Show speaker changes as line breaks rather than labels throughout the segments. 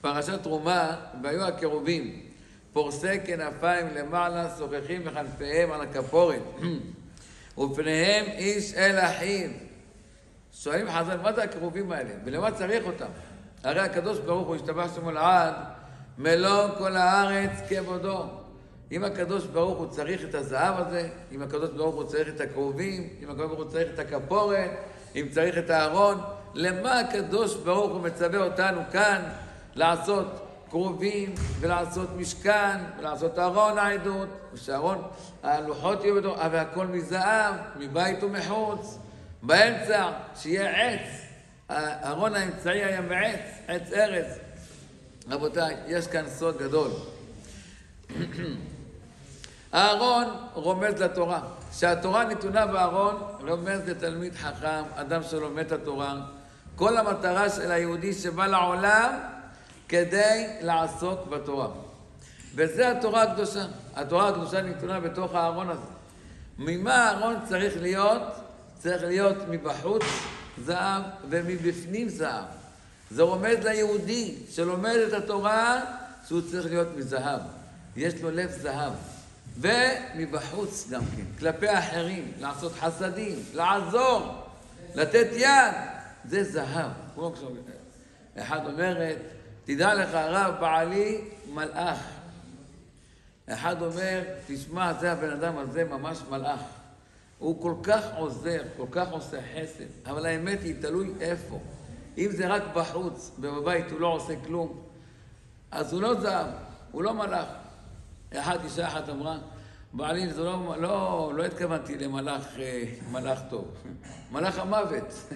פרשת תרומה, והיו הקירובים, פורסי כנפיים למעלה, שוחחים בכנפיהם על הכפורת, ופניהם איש אל אחיו. שואלים חז"ל, מה זה הקירובים האלה? ולמה צריך אותם? הרי הקדוש ברוך הוא השתבח שמו לעד, מלוא כל הארץ כבודו. אם הקדוש ברוך הוא צריך את הזהב הזה, אם הקדוש ברוך הוא צריך את הקרובים, אם הקדוש ברוך הוא צריך את הכפורת, אם צריך את הארון, למה הקדוש ברוך הוא מצווה אותנו כאן לעשות קרובים ולעשות משכן ולעשות ארון העדות, ושארון הלוחות יהיו בתוך, אבל הכל מזהב, מבית ומחוץ, באמצע שיהיה עץ, הארון האמצעי היה מעץ, עץ ארז. רבותיי, יש כאן סוד גדול. הארון רומז לתורה. כשהתורה נתונה בארון, רומז לתלמיד חכם, אדם שלומד את התורה. כל המטרה של היהודי שבא לעולם כדי לעסוק בתורה. וזה התורה הקדושה. התורה הקדושה נתונה בתוך הארון הזה. ממה הארון צריך להיות? צריך להיות מבחוץ זהב ומבפנים זהב. זה רומז ליהודי שלומד את התורה שהוא צריך להיות מזהב. יש לו לב זהב. ומבחוץ גם כן, כלפי האחרים, לעשות חסדים, לעזור, לתת יד, זה זהב. כמו אחד אומרת, תדע לך הרב, בעלי מלאך. אחד אומר, תשמע, זה הבן אדם הזה ממש מלאך. הוא כל כך עוזר, כל כך עושה חסד, אבל האמת היא תלוי איפה. אם זה רק בחוץ, ובבית הוא לא עושה כלום, אז הוא לא זהב, הוא לא מלאך. אישה אחת אמרה, בעלי, זה לא התכוונתי למלאך טוב, מלאך המוות.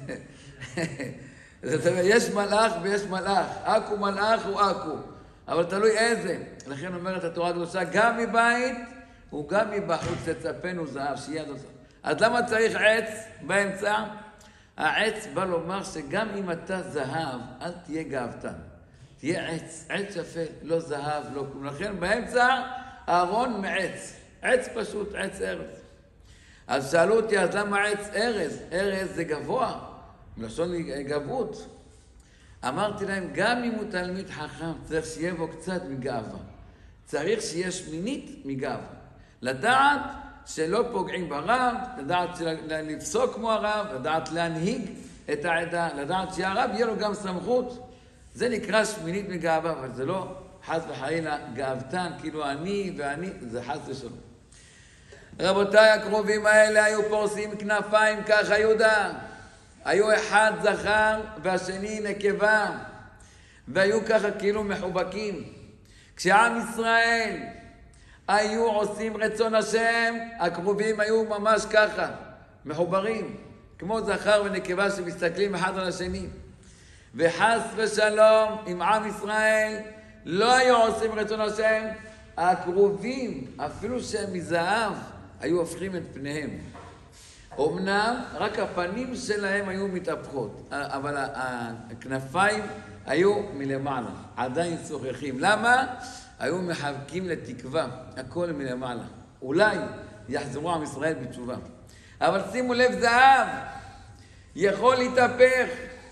יש מלאך ויש מלאך, אקו מלאך הוא אקו, אבל תלוי איזה. לכן אומרת התורה הקדושה, גם מבית וגם מבחוץ תצפנו זהב, שיהיה עד זהב. אז למה צריך עץ באמצע? העץ בא לומר שגם אם אתה זהב, אל תהיה גאוותן. תהיה עץ, עץ יפה, לא זהב, לא כלום. לכן באמצע הארון מעץ, עץ פשוט, עץ ארז. אז שאלו אותי, אז למה עץ ארז? ארז זה גבוה, מלשון גבות. אמרתי להם, גם אם הוא תלמיד חכם, צריך שיהיה בו קצת מגאווה. צריך שיהיה שמינית מגאווה. לדעת שלא פוגעים ברב, לדעת לפסוק כמו הרב, לדעת להנהיג את העדה, לדעת שהרב יהיה לו גם סמכות. זה נקרא שמינית מגאווה, אבל זה לא חס וחלילה גאוותן, כאילו אני ואני, זה חס ושלום. רבותיי, הקרובים האלה היו פורסים כנפיים ככה יהודה. היו אחד זכר והשני נקבה, והיו ככה כאילו מחובקים. כשעם ישראל היו עושים רצון השם, הקרובים היו ממש ככה, מחוברים, כמו זכר ונקבה שמסתכלים אחד על השני. וחס ושלום, עם עם ישראל לא היו עושים רצון השם, הקרובים, אפילו שהם מזהב, היו הופכים את פניהם. אמנם רק הפנים שלהם היו מתהפכות, אבל הכנפיים היו מלמעלה, עדיין שוחחים. למה? היו מחבקים לתקווה, הכל מלמעלה. אולי יחזרו עם ישראל בתשובה. אבל שימו לב, זהב יכול להתהפך,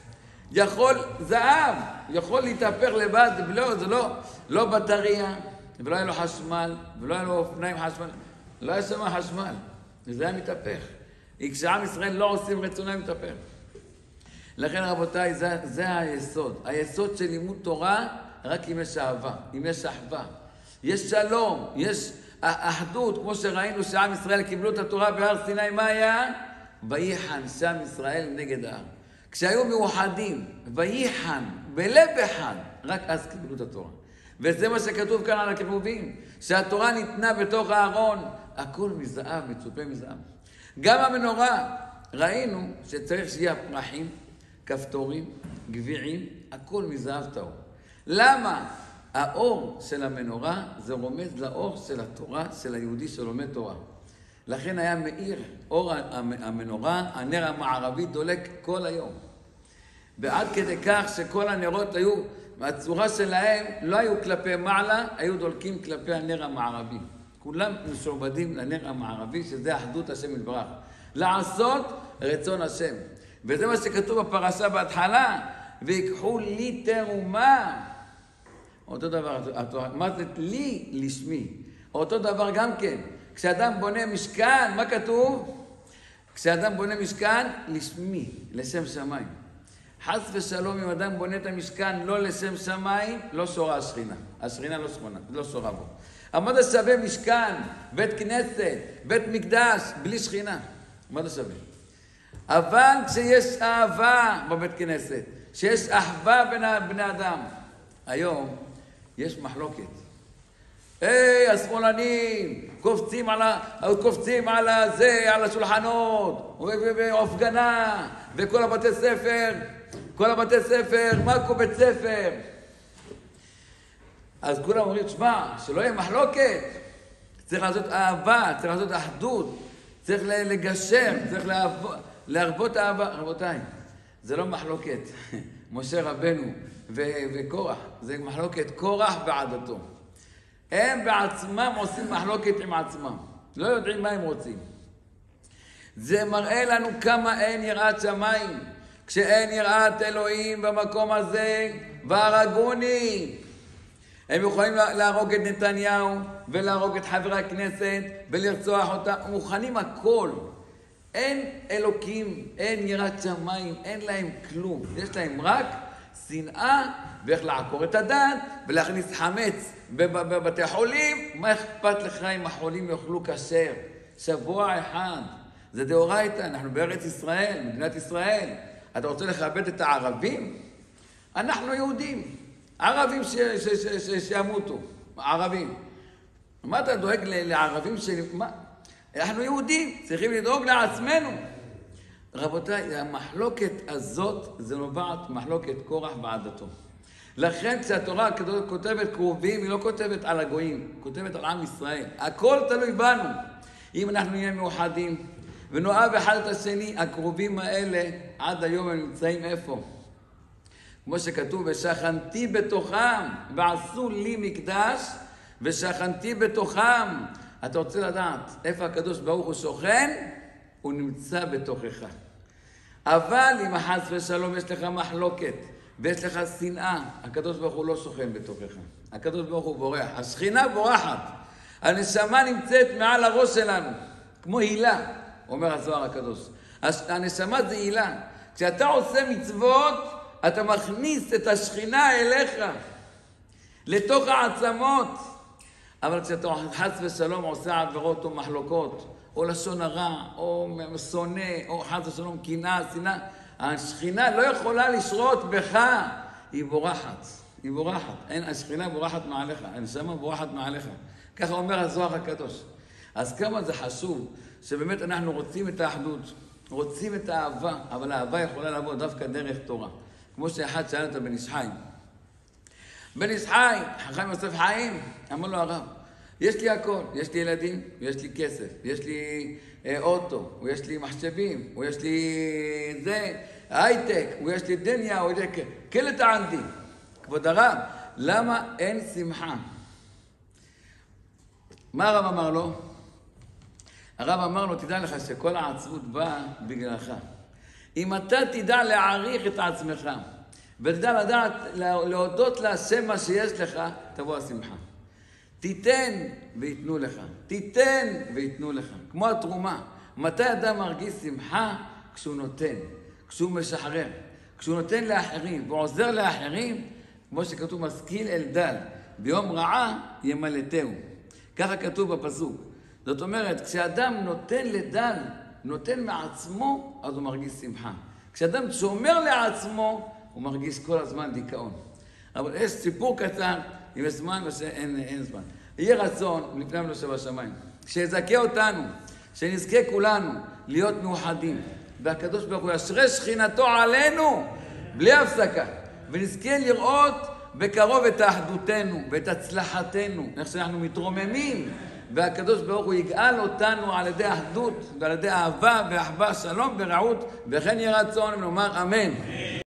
זהב יכול להתהפך לבד, זה לא בטריה, ולא היה לו חשמל, ולא היה לו אופניים חשמל, לא היה שם חשמל, וזה היה מתהפך. כשעם ישראל לא עושים רצונם מתהפך. לכן רבותיי, זה היסוד. היסוד של לימוד תורה, רק אם יש אהבה, אם יש אחווה. יש שלום, יש אחדות, כמו שראינו שעם ישראל קיבלו את התורה בהר סיני, מה היה? ויחן שם ישראל נגד ההר. כשהיו מאוחדים, ויחן, בלב אחד, רק אז קיבלו את התורה. וזה מה שכתוב כאן על הקרובים, שהתורה ניתנה בתוך הארון, הכל מזהב, מצופה מזהב. גם המנורה, ראינו שצריך שיהיה פרחים, כפתורים, גביעים, הכל מזהב טהור. למה? האור של המנורה זה רומז לאור של התורה, של היהודי שלומד תורה. לכן היה מאיר, אור המנורה, הנר המערבי דולק כל היום. ועד כדי כך שכל הנרות היו, מהצורה שלהם, לא היו כלפי מעלה, היו דולקים כלפי הנר המערבי. כולם משועבדים לנר המערבי, שזה אחדות השם יתברך. לעשות רצון השם. וזה מה שכתוב בפרשה בהתחלה, ויקחו לי תרומה. אותו דבר, מה זה לי לשמי? אותו דבר גם כן. כשאדם בונה משכן, מה כתוב? כשאדם בונה משכן, לשמי, לשם שמיים. חס ושלום, אם אדם בונה את המשכן לא לשם שמיים, לא שורה השכינה. השכינה לא שורה בו. אבל מה זה שווה משכן, בית כנסת, בית מקדש, בלי שכינה? מה זה שווה? אבל כשיש אהבה בבית כנסת, שיש אחווה בין בני אדם, היום יש מחלוקת. השמאלנים קופצים על השולחנות, והפגנה, וכל הבתי ספר, מה בית ספר? אז כולם אומרים, שמע, שלא יהיה מחלוקת, צריך לעשות אהבה, צריך לעשות אחדות, צריך לגשר, צריך להרבות אהבה. רבותיי, זה לא מחלוקת, משה רבנו וקורח, זה מחלוקת קורח ועדתו. הם בעצמם עושים מחלוקת עם עצמם, לא יודעים מה הם רוצים. זה מראה לנו כמה אין יראת שמיים. כשאין יראת אלוהים במקום הזה, והרגוני. הם יכולים להרוג את נתניהו ולהרוג את חברי הכנסת ולרצוח אותם, מוכנים הכל. אין אלוקים, אין יראת שמיים, אין להם כלום. יש להם רק שנאה ואיך לעקור את הדת ולהכניס חמץ בבתי חולים. מה אכפת לך אם החולים יאכלו כשר? שבוע אחד. זה דאורייתא, אנחנו בארץ ישראל, מדינת ישראל. אתה רוצה לכבד את הערבים? אנחנו יהודים. ערבים שימותו, ערבים. מה אתה דואג לערבים אנחנו יהודים, צריכים לדאוג לעצמנו. רבותיי, המחלוקת הזאת, זה נובעת מחלוקת קורח ועדתו. לכן כשהתורה כותבת קרובים, היא לא כותבת על הגויים, היא כותבת על עם ישראל. הכל תלוי בנו. אם אנחנו נהיה מאוחדים ונאהב אחד את השני, הקרובים האלה עד היום הם נמצאים איפה? כמו שכתוב, ושכנתי בתוכם, ועשו לי מקדש, ושכנתי בתוכם. אתה רוצה לדעת איפה הקדוש ברוך הוא שוכן? הוא נמצא בתוכך. אבל אם חס ושלום יש לך מחלוקת, ויש לך שנאה, הקדוש ברוך הוא לא שוכן בתוכך. הקדוש ברוך הוא בורח. השכינה בורחת. הנשמה נמצאת מעל הראש שלנו, כמו הילה, אומר הזוהר הקדוש. הנשמה זה הילה. כשאתה עושה מצוות, אתה מכניס את השכינה אליך, לתוך העצמות. אבל כשאתה חס ושלום עושה עבירות או מחלוקות, או לשון הרע, או שונא, או חס ושלום קנאה, שנאה, השכינה לא יכולה לשרות בך, היא בורחת. היא בורחת. השכינה בורחת מעליך, הנשמה בורחת מעליך. ככה אומר הזוהר הקדוש. אז כמה זה חשוב שבאמת אנחנו רוצים את האחדות, רוצים את האהבה, אבל האהבה יכולה לבוא דווקא דרך תורה. כמו שאחד שאל אותו בן איש חי. בן איש חי, חכם יוסף חיים, אמר לו הרב, יש לי הכל, יש לי ילדים, יש לי כסף, יש לי אוטו, ויש לי מחשבים, ויש לי הייטק, ויש לי דניה, כל טענתי. כבוד הרב, למה אין שמחה? מה הרב אמר לו? הרב אמר לו, תדע לך שכל העצבות באה בגללך. אם אתה תדע להעריך את עצמך, ותדע לדעת, להודות להשם מה שיש לך, תבוא השמחה. תיתן ויתנו לך. תיתן ויתנו לך. כמו התרומה. מתי אדם מרגיש שמחה? כשהוא נותן. כשהוא משחרר. כשהוא נותן לאחרים ועוזר לאחרים, כמו שכתוב, משכיל אל דל. ביום רעה ימלטהו. ככה כתוב בפסוק. זאת אומרת, כשאדם נותן לדל, נותן מעצמו, אז הוא מרגיש שמחה. כשאדם שומר לעצמו, הוא מרגיש כל הזמן דיכאון. אבל יש סיפור קצר, אם יש זמן או שאין זמן. יהיה רצון, לפני לנו שבשמיים, שיזכה אותנו, שנזכה כולנו להיות מאוחדים. והקדוש ברוך הוא ישרה שכינתו עלינו, בלי הפסקה. ונזכה לראות בקרוב את האחדותנו ואת הצלחתנו, איך שאנחנו מתרוממים. והקדוש ברוך הוא יגאל אותנו על ידי אחדות ועל ידי אהבה ואחווה, שלום ורעות, וכן יהיה רצון ונאמר אמן.